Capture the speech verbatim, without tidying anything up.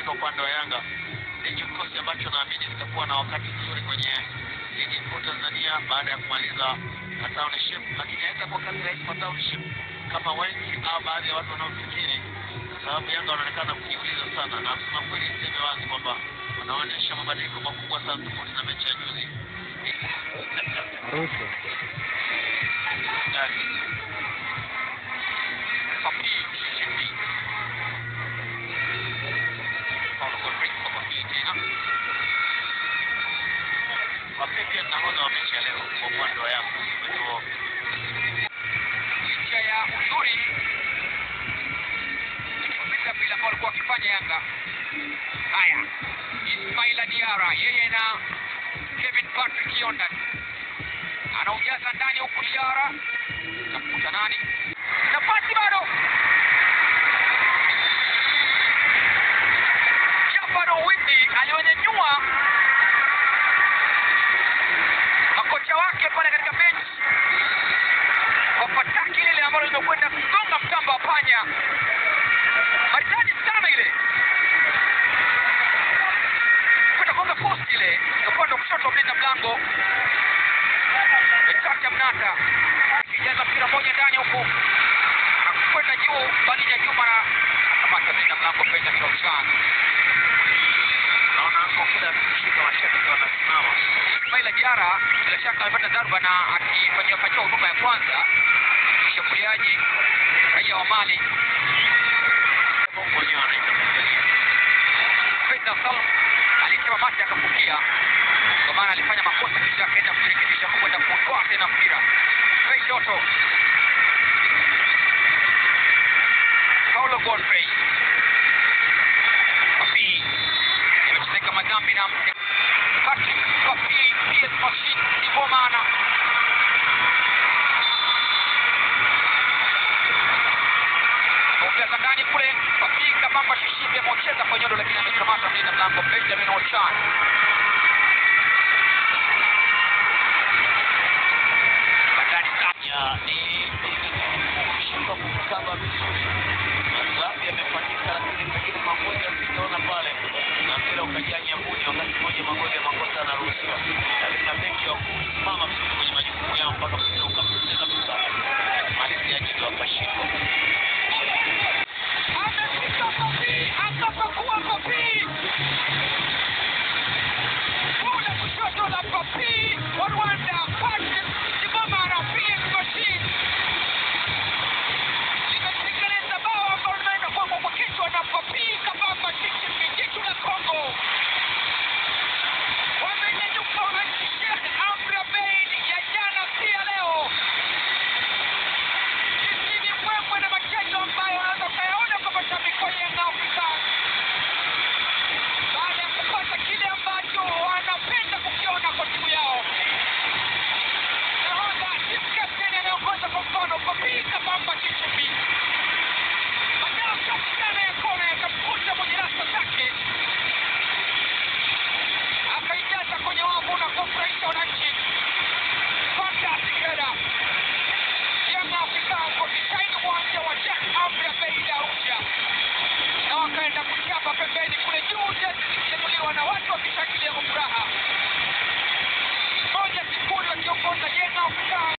katika upande wa Yanga. Ni kikosi ambacho naamini kitakuwa na wakati mzuri kwenye ligi kuu Tanzania baada ya kumaliza township, lakini haitakuwa kazi rahisi kwa township kama wengi au baadhi ya watu wanaofikiri, kwa sababu Yanga wanaonekana kujiuliza sana, na kusema kweli niseme wazi kwamba wanaonyesha mabadiliko makubwa sana tofauti na mechi ya juzi. Ruto. Ndani. Papi Chichi. Paulo Godric kwa Papi tena. Papi pia nahodha wa mechi ya leo kwa upande wa Yanga. Kwa licha ya uzuri ikipita bila kwa alikuwa akifanya Yanga. Haya, Ismaila Diarra yeye na Kevin Patrick Yondan anaujaza ndani huku. Diarra tafuta nani, nafasi bado. Jafar Owindi alionyanyua makocha wake pale katika bench kwa pataki lile ambalo limekwenda kugonga mtamba wa panya. Maridadi sana ile kwenda gonga post ile upande wa kushoto wa mlinda mlango Metacha Mnata. Kijaza mpira moja ndani huku anakwenda juu, bali ya Juma na akamata mlinda mlango Peter Sochan. Naona hapo kila akishika mashabiki wanasimama. Ismaila Diarra bila shaka amepata dharba na akifanyia fanyia huduma ya kwanza. Mshambuliaji raia wa Mali mwenyewe anaita Peter Sochan alisema mati akafukia, kwa maana alifanya makosa kisha akaenda kurekebisha kwenda kutoa tena mpira. Fei Toto, Paulo Godfrey, Papi amechezeka madhambi na Patrick Papi P S Machine Ibomana. Ongeza ndani kule Papi kabamba Shishibe amecheza kwa nyodo, lakini amekamata mlinda mlango Benjamin Ochan. Bandari Sanya ni kushinda kukaba vizuri. Baadhi yamefanyika, lakini pengine magoli yasiona pale na mpira ukajia nyambuni. Wakati mmoja magoli ya makosa yanaruhusiwa, lakini na beki wa kusimama vizuri kwenye majukumu yao mpaka mpira ukapita kabisa. Malizi ya jili wakashindwa. Amefika Papi, akapakua Papi. Kule kushoto la Papi wa Rwanda, Patrick Ibomana P S Machine. Likatekeleza bao ambalo linaenda kwa kwa kichwa na Papi kabamba Chichi jitu la Kongo. Wamenyanyuka wanachishia Amri Abeid ya jana pia leo. Hizi ni mwemwe na machezo ambayo unaweza ukayaona kwa mashabiki wa Young Africans baada ya kupata kile ambacho wanapenda kukiona kwa timu yao. Nahodha team captain anaongoza kwa mfano Papi kabamba Chichi. Maneno safi sana ya kona yakamkuta mwenye rasta zake, akaijaza kwenye wavu na kufurahisha wananchi. Fantastic header. Young Africans wakishaini uwanja wa Jack Amri Abeid Arusha, na wakaenda kuchapa pembeni kule juu, jezi zikiinuliwa na watu wakishangilia kwa furaha. Moja sifuri wakiongoza Young Africans.